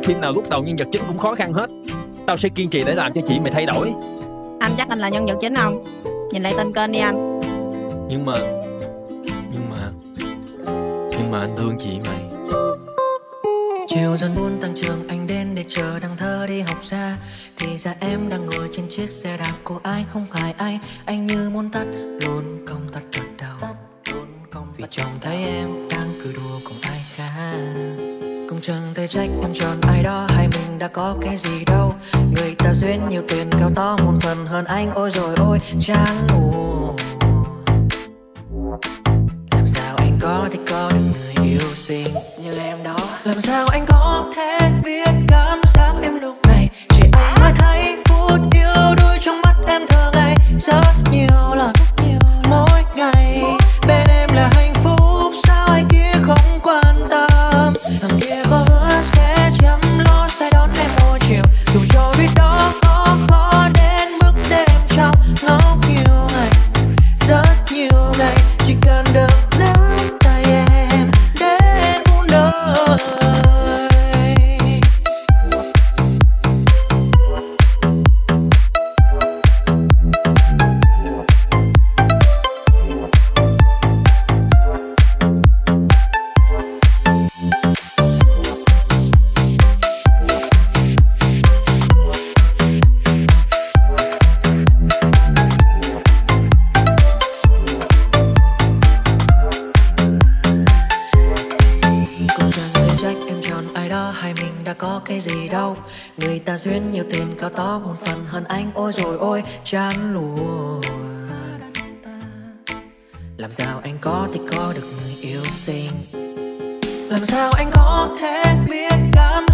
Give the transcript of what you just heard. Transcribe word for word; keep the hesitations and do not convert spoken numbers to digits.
phim nào lúc đầu nhân vật chính cũng khó khăn hết. Tao sẽ kiên trì để làm cho chị mày thay đổi. Anh chắc anh là nhân vật chính không? Nhìn lại tên kênh đi anh. Nhưng mà Nhưng mà Nhưng mà anh thương chị mày. Chiều dần buồn tan trường anh đến để chờ đằng thơ đi học ra. Thì ra em đang ngồi trên chiếc xe đạp của ai không phải ai. Anh như muốn tắt luôn công tắt gật đầu, vì trông thấy em đang cười đùa cùng ai khác. Cũng chẳng thể trách em chọn ai đó, hay mình đã có cái gì đâu. Người ta duyên nhiều tiền cao to một phần hơn anh, ôi rồi ôi chán ù. Làm sao anh có thể có được người yêu xinh như em đó? Làm sao anh có thể biết cảm giác em lúc này? Chỉ anh mới thấy phút yêu đuối trong mắt em thường ngày. Rất nhiều lần mỗi ngày bên em là hạnh phúc, sao ai kia không quan tâm? Thằng kia có hứa sẽ chăm lo sẽ đón em mỗi chiều, dù cho biết đó có khó đến mức đêm trong ngóng nhiều ngày. Rất nhiều ngày chỉ cần được nắm tay em đến muôn đời. Có cái gì đâu, người ta duyên nhiều tiền cao to một phần hơn anh, ôi rồi ôi chán luôn. Làm sao anh có thể có được người yêu xinh? Làm sao anh có thể biết cảm